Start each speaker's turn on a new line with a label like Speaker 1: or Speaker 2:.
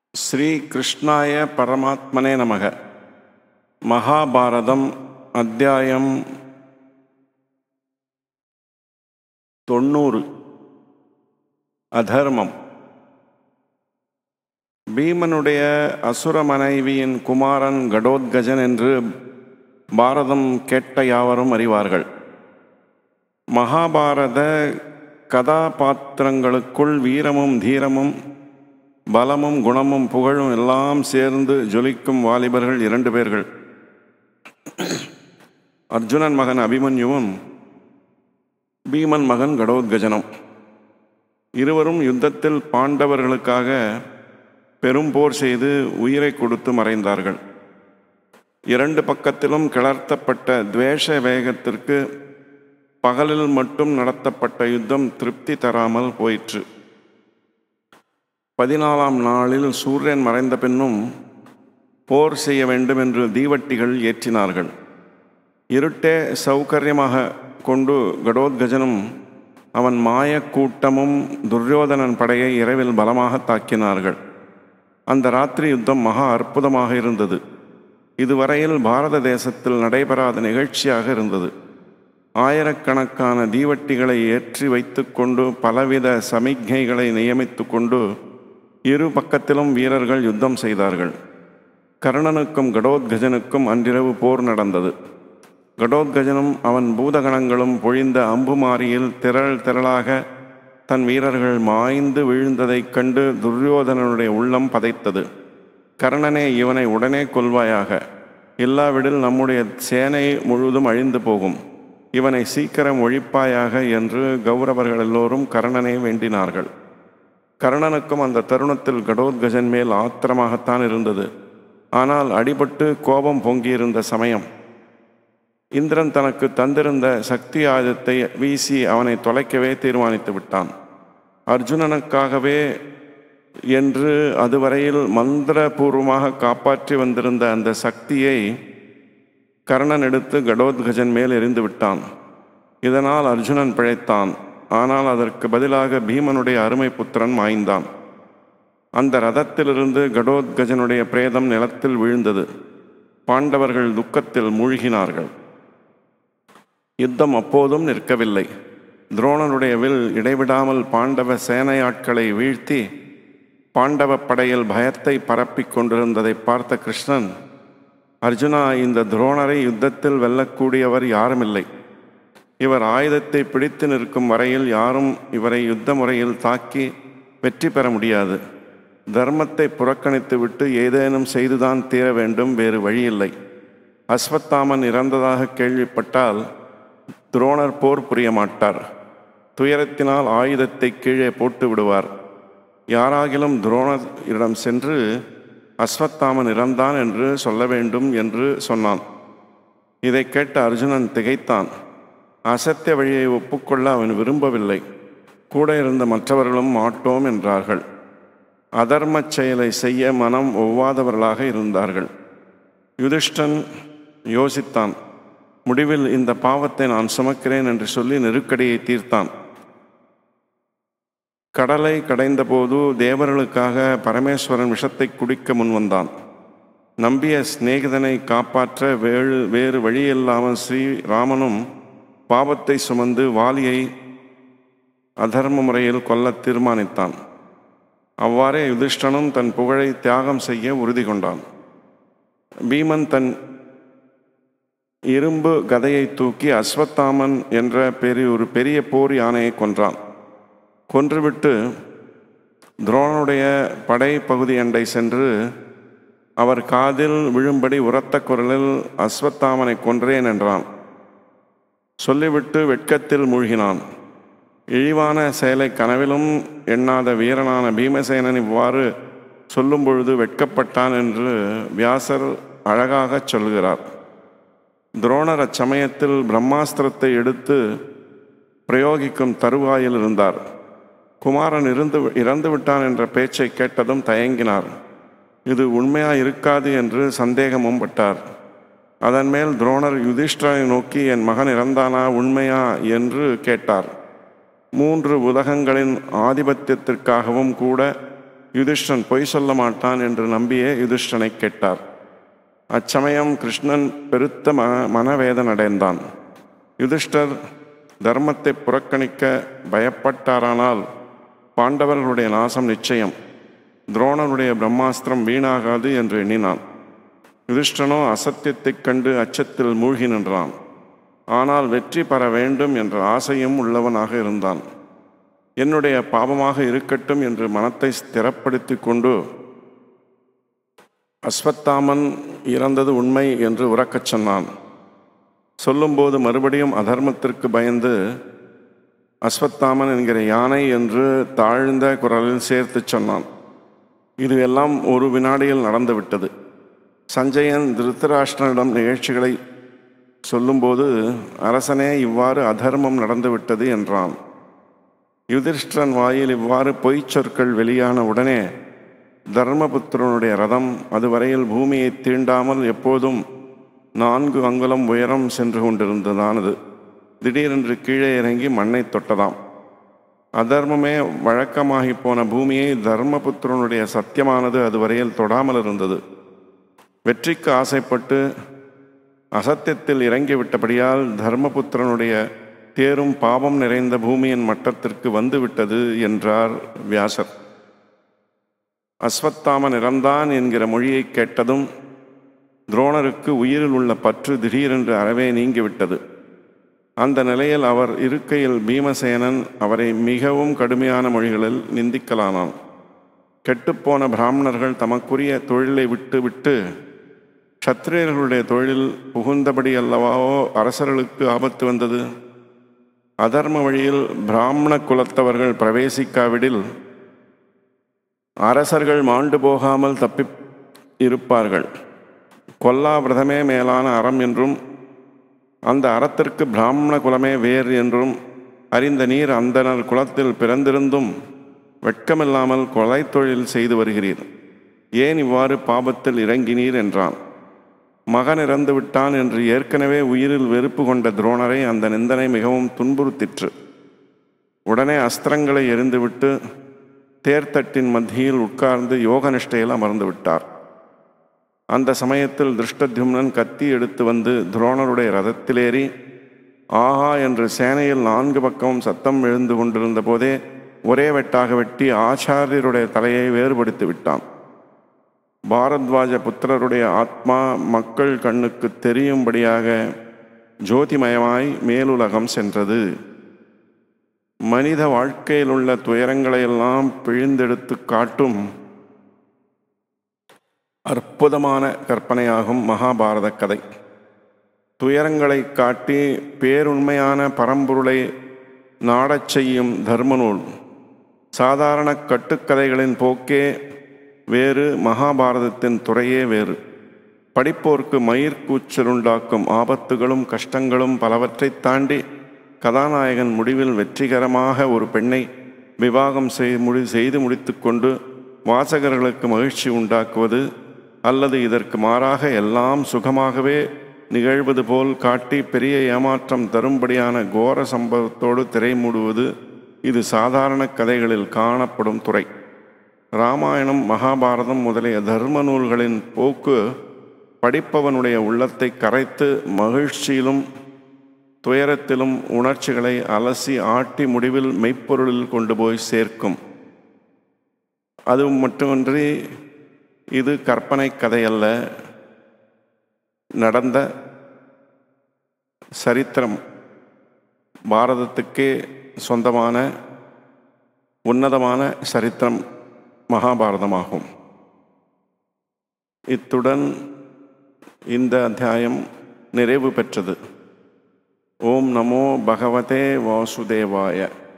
Speaker 1: ஸ்ரீ கிருஷ்ணாய பரமாத்மனே நமக. மகாபாரதம் அத்தியாயம் 90. அதர்மம். பீமனுடைய அசுர மனைவியின் குமாரன் கடோத்கஜன் என்று பாரதம் கேட்ட யாவரும் அறிவார்கள். மகாபாரத கதாபாத்திரங்களுக்குள் வீரமும் தீரமும் பலமும் குணமும் புகழும் எல்லாம் சேர்ந்து ஜொலிக்கும் வாலிபர்கள் 2 பேர்கள். அர்ஜுனன் மகன் அபிமன்யுவும் பீமன் மகன் கடோத்கஜனும். இருவரும் யுத்தத்தில் பாண்டவர்களுக்காக பெரும் போர் செய்து உயிரை கொடுத்து மறைந்தார்கள். 2 பக்கத்திலும் கிளர்த்தப்பட்ட துவேஷ வேகத்திற்கு பகலில் மட்டும் நடத்தப்பட்ட யுத்தம் திருப்தி தராமல் போயிற்று. 14ஆம் நாளில் சூரியன் மறைந்த பின்னும் போர் செய்ய வேண்டும் என்று தீவட்டிகள் ஏற்றினார்கள். இருட்டே சௌகரியமாக கொண்டு கடோத்கஜனும் அவன் மாயக்கூட்டமும் துரியோதனன் படையை இரவில் பலமாக தாக்கினார்கள். அந்த ராத்திரி யுத்தம் மகா அற்புதமாக இருந்தது. இதுவரையில் பாரத தேசத்தில் நடைபெறாத நிகழ்ச்சியாக இருந்தது. ஆயிரக்கணக்கான தீவட்டிகளை ஏற்றி வைத்து கொண்டு பலவித சமிக்ஞைகளை நியமித்து கொண்டு இரு பக்கத்திலும் வீரர்கள் யுத்தம் செய்தார்கள். கர்ணனுக்கும் கடோத்கஜனுக்கும் அன்றிரவு போர் நடந்தது. கடோத்கஜனும் அவன் பூதகணங்களும் பொழிந்த அம்புமாரியில் திரளாக தன் வீரர்கள் மாய்ந்து வீழ்ந்ததைக் கண்டு துரியோதனனுடைய உள்ளம் பதைத்தது. கர்ணனே, இவனை உடனே கொல்வாயாக, இல்லாவிடில் நம்முடைய சேனை முழுவதும் அழிந்து போகும். இவனை சீக்கிரம் ஒழிப்பாயாக என்று கௌரவர்கள் எல்லோரும் கர்ணனை வேண்டினார்கள். கர்ணனுக்கும் அந்த தருணத்தில் கடோத்கஜன் மேல் ஆத்திரமாகத்தான் இருந்தது. ஆனால் அடிபட்டு கோபம் பொங்கியிருந்த சமயம் இந்திரன் தனக்கு தந்திருந்த சக்தி ஆயுதத்தை வீசி அவனை தொலைக்கவே தீர்மானித்து விட்டான். அர்ஜுனனுக்காகவே என்று அதுவரையில் மந்திரபூர்வமாக காப்பாற்றி வந்திருந்த அந்த சக்தியை கர்ணன் எடுத்து கடோத்கஜன் மேல் எறிந்து விட்டான். இதனால் அர்ஜுனன் பிழைத்தான். ஆனால் அதற்கு பதிலாக பீமனுடைய அருமை புத்திரன் மாய்ந்தான். அந்த ரதத்திலிருந்து கடோத்கஜனுடைய பிரேதம் நிலத்தில் விழுந்தது. பாண்டவர்கள் துக்கத்தில் மூழ்கினார்கள். யுத்தம் அப்போதும் நிற்கவில்லை. துரோணனுடைய வில் இடைவிடாமல் பாண்டவ சேனையாட்களை வீழ்த்தி பாண்டவ படையில் பயத்தை பரப்பிக் கொண்டிருந்ததை பார்த்த கிருஷ்ணன், அர்ஜுனா, இந்த துரோணரை யுத்தத்தில் வெல்லக்கூடியவர் யாருமில்லை. இவர் ஆயுதத்தை பிடித்து நிற்கும் வரையில் யாரும் இவரை யுத்த முறையில் தாக்கி வெற்றி பெற முடியாது. தர்மத்தை புறக்கணித்து விட்டு ஏதேனும் செய்துதான் தீர வேண்டும், வேறு வழியில்லை. அஸ்வத்தாமன் இறந்ததாக கேள்விப்பட்டால் துரோணர் போர் புரிய மாட்டார். துயரத்தினால் ஆயுதத்தை கீழே போட்டு விடுவார். யாராகிலும் துரோணரிடம் சென்று அஸ்வத்தாமன் இறந்தான் என்று சொல்ல வேண்டும் என்று சொன்னான். இதை கேட்ட அர்ஜுனன் திகைத்தான். அசத்திய வழியை ஒப்புக்கொள்ள அவன் விரும்பவில்லை. கூட இருந்த மற்றவர்களும் மாட்டோம் என்றார்கள். அதர்ம செயலை செய்ய மனம் ஒவ்வாதவர்களாக இருந்தார்கள். யுதிஷ்டன் யோசித்தான். முடிவில் இந்த பாவத்தை நான் சுமக்கிறேன் என்று சொல்லி நெருக்கடியை தீர்த்தான். கடலை கடைந்தபோது தேவர்களுக்காக பரமேஸ்வரன் விஷத்தை குடிக்க முன்வந்தான். நம்பிய சிநேகிதனை காப்பாற்ற வேறு வழியில்லாமல் ஸ்ரீராமனும் பாவத்தை சுமந்து வாலியை அதர்ம முறையில் கொல்ல தீர்மானித்தான். அவ்வாறே யுதிஷ்டனும் தன் புகழை தியாகம் செய்ய உறுதி கொண்டான். பீமன் தன் இரும்பு கதையை தூக்கி அஸ்வத்தாமன் என்ற ஒரு பெரிய போர் யானையை கொன்றான். கொன்றுவிட்டு துரோணனுடைய படை பகுதி அண்டை சென்று அவர் காதில் விழும்படி உரத்த குரலில் அஸ்வத்தாமனை கொன்றேன் என்றான். சொல்லிவிட்டு வெட்கத்தில் மூழ்கினான். இழிவான செயலை கனவிலும் எண்ணாத வீரனான பீமசேனன் இவ்வாறு சொல்லும் பொழுது வெட்கப்பட்டான் என்று வியாசர் அழகாகச் சொல்கிறார். துரோணர் அச்சமயத்தில் பிரம்மாஸ்திரத்தை எடுத்து பிரயோகிக்கும் தருவாயில் இருந்தார். குமாரன் இறந்து விட்டான் என்ற பேச்சை கேட்டதும் தயங்கினார். இது உண்மையாயிருக்காது என்று சந்தேகமும் பட்டார். அதன் மேல் துரோணர் யுதிஷ்டரை நோக்கி, என் மகன் இறந்தானா, உண்மையா என்று கேட்டார். 3 உலகங்களின் ஆதிபத்தியத்திற்காகவும் கூட யுதிஷ்டன் பொய் சொல்ல மாட்டான் என்று நம்பிய யுதிஷ்டனை கேட்டார். அச்சமயம் கிருஷ்ணன் பெருத்த மனவேதனடைந்தான். யுதிஷ்டர் தர்மத்தை புறக்கணிக்க பயப்பட்டாரானால் பாண்டவர்களுடைய நாசம் நிச்சயம். துரோணருடைய பிரம்மாஸ்திரம் வீணாகாது என்று எண்ணினான். யுதிஷ்டனோ அசத்தியத்தைக் கண்டு அச்சத்தில் மூழ்கி நின்றான். ஆனால் வெற்றி பெற வேண்டும் என்ற ஆசையும் உள்ளவனாக இருந்தான். என்னுடைய பாபமாக இருக்கட்டும் என்று மனத்தை ஸ்திரப்படுத்தி கொண்டு அஸ்வத்தாமன் இறந்தது உண்மை என்று உரக்கச் சொன்னான். சொல்லும்போது மறுபடியும் அதர்மத்திற்கு பயந்து அஸ்வத்தாமன் என்கிற யானை என்று தாழ்ந்த குரலில் சேர்த்து சொன்னான். இது எல்லாம் ஒரு வினாடியில் நடந்துவிட்டது. சஞ்சயன் திருத்தராஷ்டிரனிடம் நிகழ்ச்சிகளை சொல்லும்போது, அரசனே, இவ்வாறு அதர்மம் நடந்துவிட்டது என்றான். யுதிஷ்டிரன் வாயில் இவ்வாறு பொய்ச் சொற்கள் வெளியான உடனே தர்மபுத்திரனுடைய ரதம் அதுவரையில் பூமியை தீண்டாமல் எப்போதும் 4 அங்குலம் உயரம் சென்று கொண்டிருந்ததானது திடீரென்று கீழே இறங்கி மண்ணை தொட்டதாம். அதர்மமே வழக்கமாகி போன பூமியை தர்மபுத்திரனுடைய சத்தியமானது அதுவரையில் தொடாமல் இருந்தது. வெற்றிக்கு ஆசைப்பட்டு அசத்தியத்தில் இறங்கிவிட்டபடியால் தர்மபுத்திரனுடைய தேரும் பாவம் நிறைந்த பூமியின் மட்டத்திற்கு வந்துவிட்டது என்றார் வியாசர். அஸ்வத்தாமன் இறந்தான் என்கிற மொழியை கேட்டதும் துரோணருக்கு உயிரில் உள்ள பற்று திடீரென்று அறவே நீங்கிவிட்டது. அந்த நிலையில் அவர் இருக்கையில் பீமசேனன் அவரை மிகவும் கடுமையான மொழிகளில் நிந்திக்கலானான். கெட்டுப்போன பிராமணர்கள் தமக்குரிய தொழிலை விட்டு க்ஷத்திரியர்களுடைய தொழிலில் புகுந்தபடி அல்லவாவோ அரசர்களுக்கு ஆபத்து வந்தது. அதர்ம வழியில் பிராமண குலத்தவர்கள் பிரவேசிக்காவிடில் அரசர்கள் மாண்டு போகாமல் தப்பி இருப்பார்கள். கொல்லாவிரதமே மேலான அறம் என்றும் அந்த அறத்திற்கு பிராமண குலமே வேர் என்றும் அறிந்த நீர் அந்தனர் குலத்தில் பிறந்திருந்தும் வெட்கமில்லாமல் கொலை தொழில் செய்து வருகிறீர். ஏன் இவ்வாறு பாபத்தில் இறங்கினீர் என்றான். மகன் இறந்து விட்டான் என்று ஏற்கனவே உயிரில் வெறுப்பு கொண்ட துரோணரை அந்த நிந்தனை மிகவும் துன்புறுத்திற்று. உடனே அஸ்திரங்களை எறிந்துவிட்டு தேர்தட்டின் மத்தியில் உட்கார்ந்து யோக நிஷ்டையில் அமர்ந்து விட்டார். அந்த சமயத்தில் திருஷ்டத்யும்னன் கத்தி எடுத்து வந்து துரோணருடைய ரதத்திலேறி ஆஹா என்று சேனையில் 4 பக்கமும் சத்தம் எழுந்து கொண்டிருந்த போதே ஒரே வெட்டாக வெட்டி ஆச்சாரியருடைய தலையை வேறுபடுத்தி விட்டான். பாரத்வாஜ புத்திரருடைய ஆத்மா மக்கள் கண்ணுக்கு தெரியும்படியாக ஜோதிமயமாய் மேலுலகம் சென்றது. மனித வாழ்க்கையில் உள்ள துயரங்களையெல்லாம் பிழிந்தெடுத்து காட்டும் அற்புதமான கற்பனையாகும் மகாபாரத கதை. துயரங்களை காட்டி பேருண்மையான பரம்பொருளை நாடச் செய்யும் தர்மநூல். சாதாரண கட்டுக்கதைகளின் போக்கே வேறு, மகாபாரதத்தின் துறையே வேறு. படிப்போர்க்கு மயிர்கூச்சலுண்டாக்கும் ஆபத்துகளும் கஷ்டங்களும் பலவற்றை தாண்டி கதாநாயகன் முடிவில் வெற்றிகரமாக ஒரு பெண்ணை விவாகம் செய்து முடித்து கொண்டு வாசகர்களுக்கு மகிழ்ச்சி உண்டாக்குவது அல்லது இதற்கு மாறாக எல்லாம் சுகமாகவே நிகழ்வது போல் காட்டி பெரிய ஏமாற்றம் தரும்படியான கோர சம்பவத்தோடு திரை மூடுவது இது சாதாரண கதைகளில் காணப்படும் துறை. இராமாயணம், மகாபாரதம் முதலிய தர்ம நூல்களின் போக்கு படிப்பவனுடைய உள்ளத்தை கரைத்து மகிழ்ச்சியிலும் துயரத்திலும் உணர்ச்சிகளை அலசி ஆட்டி முடிவில் மெய்ப்பொருளில் கொண்டு போய் சேர்க்கும். அது மட்டுமின்றி இது கற்பனை கதையல்ல, நடந்த சரித்திரம். பாரதத்துக்கே சொந்தமான உன்னதமான சரித்திரம் மகாபாரதமாகும். இத்துடன் இந்த அத்தியாயம் நிறைவு பெற்றது. ஓம் நமோ பகவதே வாசுதேவாய.